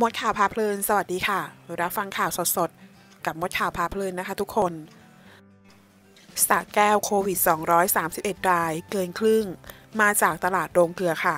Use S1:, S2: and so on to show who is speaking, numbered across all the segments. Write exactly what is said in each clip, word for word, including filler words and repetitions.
S1: มดข่าวพาเพลินสวัสดีค่ะรับฟังข่าวสดๆกับมดข่าวพาเพลินนะคะทุกคนสระแก้วโควิดสองร้อยสามสิบเอ็ดรายเกินครึ่งมาจากตลาดโรงเกลือค่ะ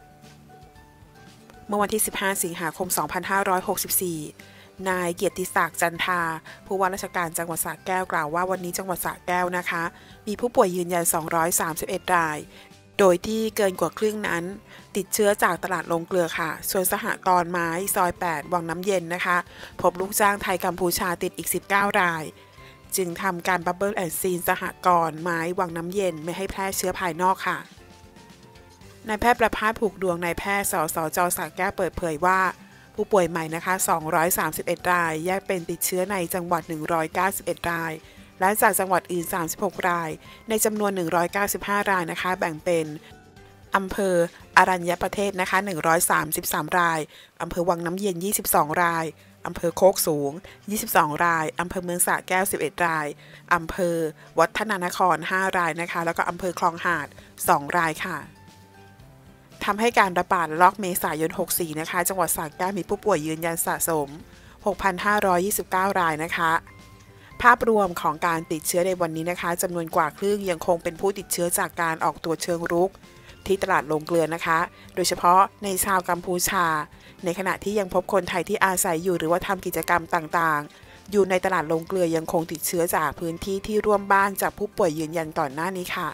S1: เมื่อวันที่สิบห้าสิงหาคมสองพันห้าร้อยหกสิบสี่นายเกียรติศักดิ์จันทาผู้ว่าราชการจังหวัดสระแก้วกล่าวว่าวันนี้จังหวัดสระแก้วนะคะมีผู้ป่วยยืนยันสองร้อยสามสิบเอ็ดรายโดยที่เกินกว่าครึ่งนั้นติดเชื้อจากตลาดโรงเกลือค่ะส่วนสหกรณ์ไม้ซอยแปดวังน้ำเย็นนะคะพบลูกจ้างไทยกัมพูชาติดอีกสิบเก้ารายจึงทำการบับเบิลแอนด์ซีนสหกรณ์ไม้วังน้ำเย็นไม่ให้แพร่เชื้อภายนอกค่ะนายแพทย์ประภาสผูกดวงนายแพทย์สสจ.สระแก้วเปิดเผยว่าผู้ป่วยใหม่นะคะสองร้อยสามสิบเอ็ดรายแยกเป็นติดเชื้อในจังหวัดหนึ่งร้อยเก้าสิบเอ็ดรายและจากจังหวัดอื่นสามสิบหกรายในจำนวนหนึ่งร้อยเก้าสิบห้ารายนะคะแบ่งเป็นอำเภออรัญญประเทศนะคะหนึ่งร้อยสามสิบสามรายอำเภอวังน้ำเย็นยี่สิบสองรายอำเภอโคกสูงยี่สิบสองรายอำเภอเมืองสระแก้วสิบเอ็ดรายอำเภอวัฒนานครห้ารายนะคะแล้วก็อำเภอคลองหาดสองรายค่ะทำให้การระบาดระลอกเมษายนหกสี่นะคะจังหวัดสระแก้วมีผู้ป่วยยืนยันสะสม หกพันห้าร้อยยี่สิบเก้ารายนะคะภาพรวมของการติดเชื้อในวันนี้นะคะจำนวนกว่าครึ่งยังคงเป็นผู้ติดเชื้อจากการออกตรวจเชิงรุกที่ตลาดโรงเกลือนะคะโดยเฉพาะในชาวกัมพูชาในขณะที่ยังพบคนไทยที่อาศัยอยู่หรือว่าทำกิจกรรมต่างๆอยู่ในตลาดโรงเกลือยังคงติดเชื้อจากพื้นที่ที่ร่วมบ้านจากผู้ป่วยยืนยันก่อนหน้านี้ค่ะ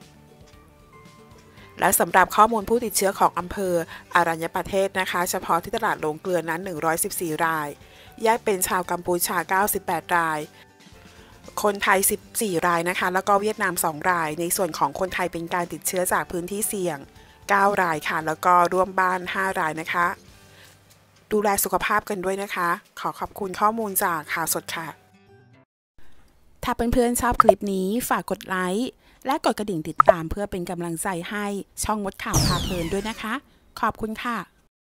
S1: และสำหรับข้อมูลผู้ติดเชื้อของอำเภออรัญญประเทศนะคะเฉพาะที่ตลาดโรงเกลือนั้นหนึ่งร้อยสิบสี่รายแยกเป็นชาวกัมพูชาเก้าสิบแปดรายคนไทยสิบสี่รายนะคะแล้วก็เวียดนามสองรายในส่วนของคนไทยเป็นการติดเชื้อจากพื้นที่เสี่ยงเก้ารายค่ะแล้วก็ร่วมบ้านห้ารายนะคะดูแลสุขภาพกันด้วยนะคะขอขอบคุณข้อมูลจากข่าวสดค่ะถ้าเพื่อนๆชอบคลิปนี้ฝากกดไลค์และกดกระดิ่งติดตามเพื่อเป็นกำลังใจให้ช่องมดข่าวพาเพลินด้วยนะคะขอบคุณค่ะ